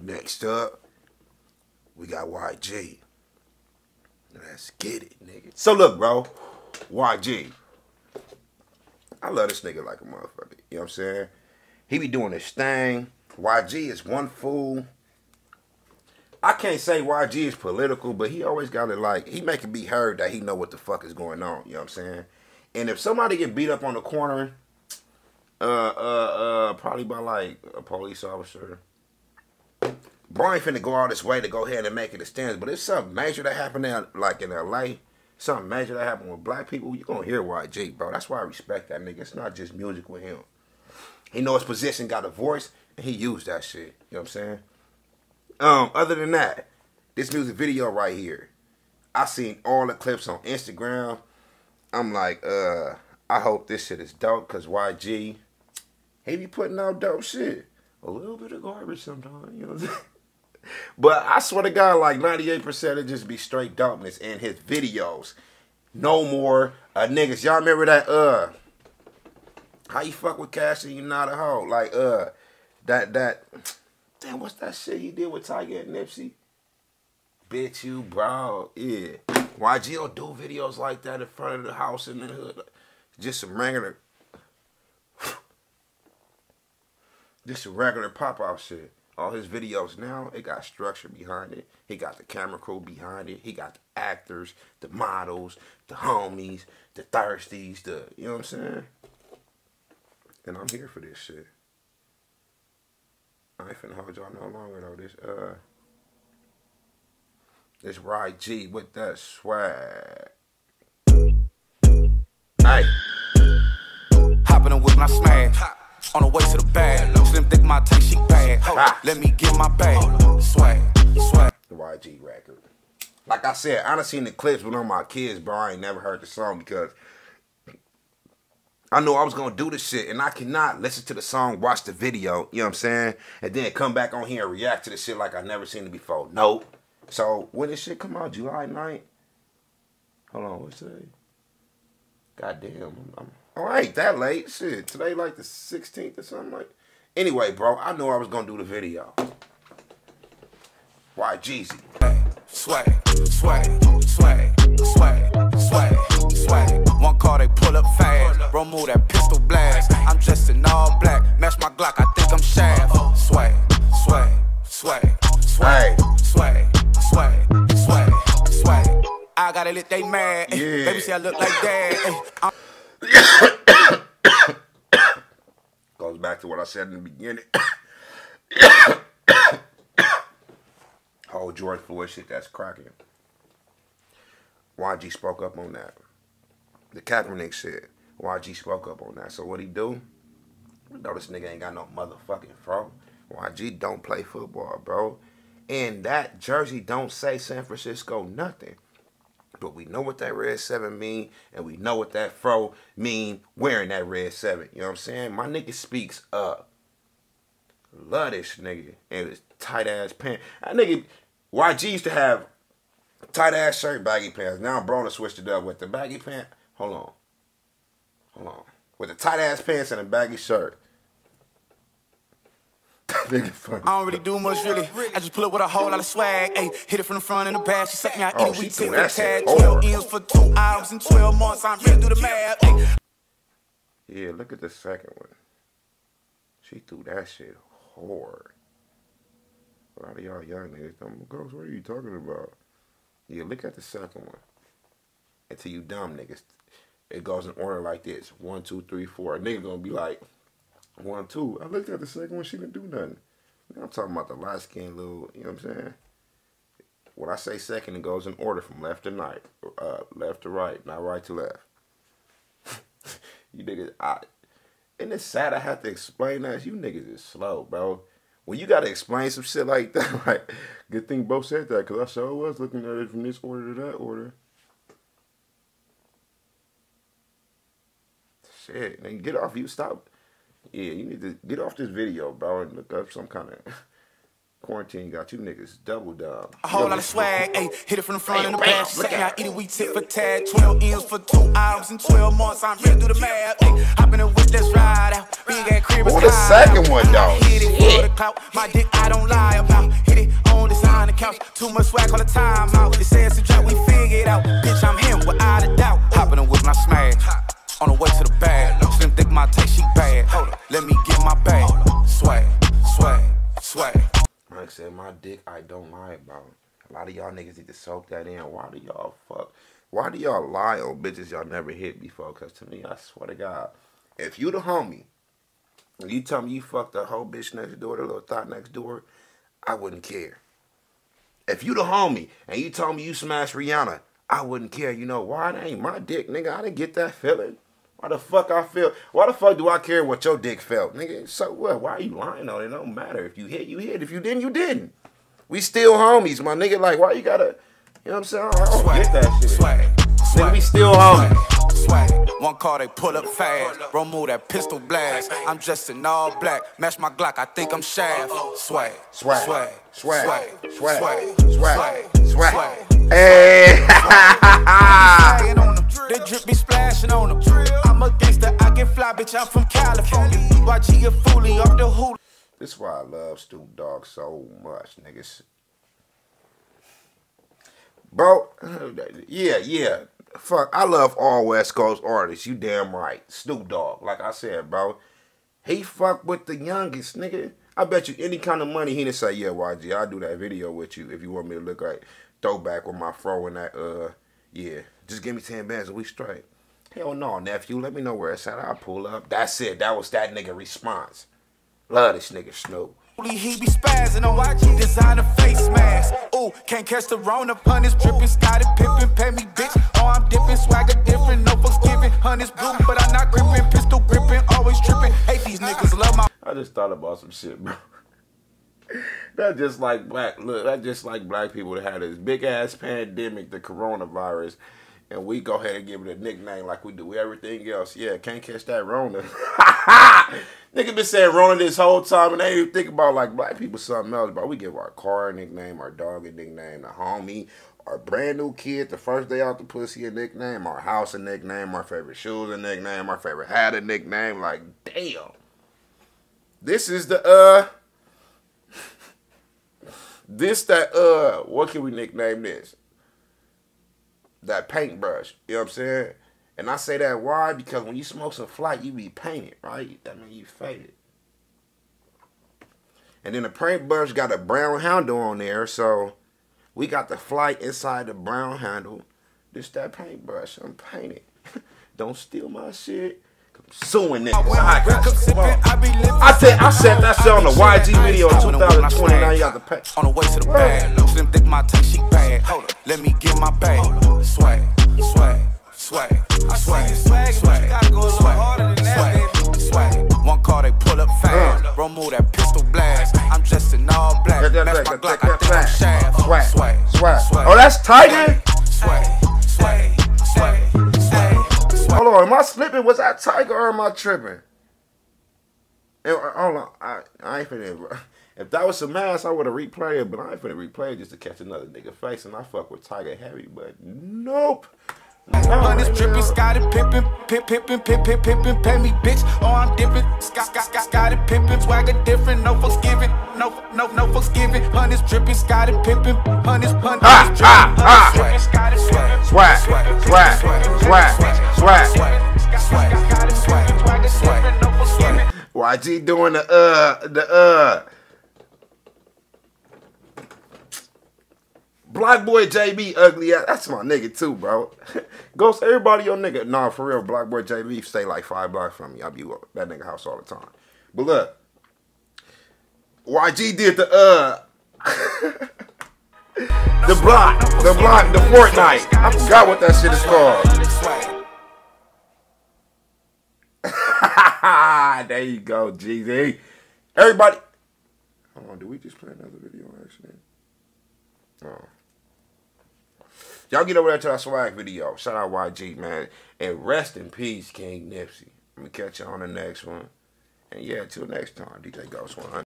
Next up, we got YG. Let's get it, nigga. So look, bro, YG. I love this nigga like a motherfucker. You know what I'm saying? He be doing his thing. YG is one fool. I can't say YG is political, but he always got it like, he make it be heard that he know what the fuck is going on. You know what I'm saying? And if somebody get beat up on the corner, probably by like a police officer, bro ain't finna go all this way to go ahead and make it a stand. But if something major that happened there, like in LA, something major that happened with black people, you gonna hear YG, bro. That's why I respect that nigga. It's not just music with him. He know his position, got a voice, and he used that shit. You know what I'm saying? Other than that, this music video right here, I seen all the clips on Instagram. I'm like, I hope this shit is dope, cause YG, he be putting out dope shit. A little bit of garbage sometimes, you know what I'm saying? But I swear to God, like 98% of just be straight dopeness in his videos. No more niggas. Y'all remember that how you fuck with Cash and you not a hoe? Like that damn, what's that shit he did with Tiger and Nipsey? Bitch, you bro, yeah. YG will do videos like that in front of the house in the hood. Just some regular pop-out shit. All his videos now, it got structure behind it. He got the camera crew behind it. He got the actors, the models, the homies, the thirsties, you know what I'm saying? And I'm here for this shit. I ain't finna hold y'all no longer though. This YG with that swag. Hey. Hopping in with my smash. On the way to the bag. Slim thick my tank, she bad. Let me get my bag. Swag. The YG record. Like I said, I done seen the clips with all my kids, bro. I ain't never heard the song because I knew I was going to do this shit, and I cannot listen to the song, watch the video, you know what I'm saying, and then come back on here and react to the shit like I never seen it before. Nope. So, when this shit come out, July 9th? Hold on, what's today? Goddamn. Oh, I ain't that late. Shit, today like the 16th or something like. Anyway, bro, I knew I was going to do the video. YGZ. Swag. One car, they pull up fast. Bro, move that pistol blast. I'm dressed in all black. Match my Glock, I think I'm Shaft. Swag. I gotta let they mad. Yeah. Baby say I look like that. Goes back to what I said in the beginning. Whole George Floyd shit that's cracking. YG spoke up on that. The Kaepernick shit. YG spoke up on that. So what he do? You know this nigga ain't got no motherfucking fro. YG don't play football, bro. And that jersey don't say San Francisco nothing. But we know what that red 7 mean, and we know what that fro mean wearing that red 7. You know what I'm saying? My nigga speaks up. Love this nigga. And his tight ass pants. That nigga, YG used to have tight ass shirt, baggy pants. Now bro done switched it up with the baggy pants. Hold on. With the tight ass pants and a baggy shirt. Nigga funny. I don't really do much, really. I just pull up with a whole lot of swag. Ay, hit it from the front and the back. She suck me out, eat it, we take the tag. 12 M's for 2 hours and 12 months. I'm ready to do the math. Ay. Yeah, look at the second one. She threw that shit hard. A lot of y'all young niggas, girls, what are you talking about? Yeah, look at the second one. And to you dumb niggas, it goes in order like this. 1, 2, 3, 4. A nigga gonna be like, 1, 2. I looked at the second one, she didn't do nothing. I'm talking about the light skin little, you know what I'm saying? When I say second, it goes in order from left to right, left to right, not right to left. You niggas, and it's sad I have to explain that. You niggas is slow, bro. When you gotta explain some shit like that, like, good thing both said that, because I sure was looking at it from this order to that order. Shit, nigga, get off, you stop. Yeah, you need to get off this video, bro, and look up some kind of quarantine got you niggas double down. A whole lot of swag, ayy, hit it from the front and the back. She suck me out, eat it, we tip for tag. 12 M's for 2 hours and 12 months. I'm ready to do the math, ayy. Hop in the whip, let's ride out. We ain't got crib, the second one, though. Hit it for the clout. My dick, I don't lie about. Too much swag all the time out. They say it's a drop, we figure it out. Bitch, I'm him without a doubt. Hopping and whip my smash. On the way to the bag. Slim think my taste, she bad. Hold up, let me get my bag. Swag, swag, swag. Like I said, my dick, I don't lie about. A lot of y'all niggas need to soak that in. Why do y'all fuck? Why do y'all lie on bitches y'all never hit before? Because to me, I swear to God, if you the homie, and you tell me you fucked the whole bitch next door, the little thought next door, I wouldn't care. If you the homie, and you told me you smashed Rihanna, I wouldn't care. You know why? That ain't my dick, nigga. I didn't get that feeling. Why the fuck I feel? Why the fuck do I care what your dick felt? Nigga, so what? Why are you lying on it? It don't matter. If you hit, you hit. If you didn't, you didn't. We still homies, my nigga. Like, why you gotta, you know what I'm saying? I don't get that shit. Swag, nigga, we still homies. Swag. One car, they pull up fast. Remove that pistol blast. I'm dressed in all black. Match my Glock, I think I'm Shaft. Swag, swag, swag, swag, swag, swag, swag, swag. Hey! They drip be splashing on them. I'm a gangster, I get fly, bitch, I'm from California. YG a foolie off the hood. This is why I love Snoop Dogg so much, niggas. Bro, yeah. Fuck, I love all West Coast artists. You damn right. Snoop Dogg, like I said, bro. He fuck with the youngest, nigga. I bet you any kind of money he didn't say, yeah, YG, I'll do that video with you if you want me to look like throwback with my fro and that, yeah. Just give me 10 bands and we straight. Hell no, nephew. Let me know where it's at. I'll pull up. That's it. That was that nigga response. Love this nigga Snoop. He be spazzing on YG, designer face mask. Ooh, can't catch the Rona, punish, dripping, Scotty Pippen, pay me, bitch. Oh, I'm dipping, swagger different, no fucks giving. Honey's blue, but I'm not gripping, pistol gripping, always tripping. Hate these niggas, love my. I just thought about some shit, bro. That's just like black people that had this big ass pandemic, the coronavirus, and we go ahead and give it a nickname like we do everything else. Yeah, can't catch that Rona. Nigga been saying Rona this whole time, and they ain't even think about like black people something else. But we give our car a nickname, our dog a nickname, the homie, our brand new kid, the first day out the pussy a nickname, our house a nickname, our favorite shoes a nickname, our favorite hat a nickname. Like, damn. This is the, what can we nickname this? That paintbrush, you know what I'm saying? And I say that why? Because when you smoke some flight, you be painted, right? That means you faded. And then the paintbrush got a brown handle on there, so we got the flight inside the brown handle. This that paintbrush, I'm painted. Don't steal my shit. I'm suing niggas. I said that shit on the YG video in 2020. Now you got the pay. On the way to the bag. Slim think my taste, she bad. Hold up, let me get my bag. Swag, swag, swag, swag, swag, swag. One car, they pull up fast. Remove that pistol blast. I'm dressed in all black. Match my Glock, I think I'm Shaft. Swag, swag, swag. Oh, that's Tiger? Swag, swag, swag, swag. Hold on, am I slipping? Was that Tiger or am I tripping? Hold on, I ain't finna. If that was some ass, I would have replayed it, but I ain't finna replay it just to catch another nigga face, and I fuck with Tiger heavy, but nope. Honey's dripping, Scotty Pippen, Pippen, pay me, bitch. Oh, I'm dipping, Scotty Pippen, swagger different, no fucks giving, no fucks giving. Honey's dripping, Scotty Pippen, honey's dripping, swag. YG doing the Black Boy JB ugly ass. That's my nigga too, bro. Ghost, everybody your nigga. Nah, for real, Black Boy JB stay like 5 blocks from me. I be at that nigga house all the time. But look, YG did the the Fortnite. I forgot what that shit is called. There you go, GZ. Everybody. Hold on, did we just play another video on accident? Oh. Y'all get over there to our swag video. Shout out YG, man. And rest in peace, King Nipsey. I'm going to catch you on the next one. And yeah, till next time, DJ Ghost 100.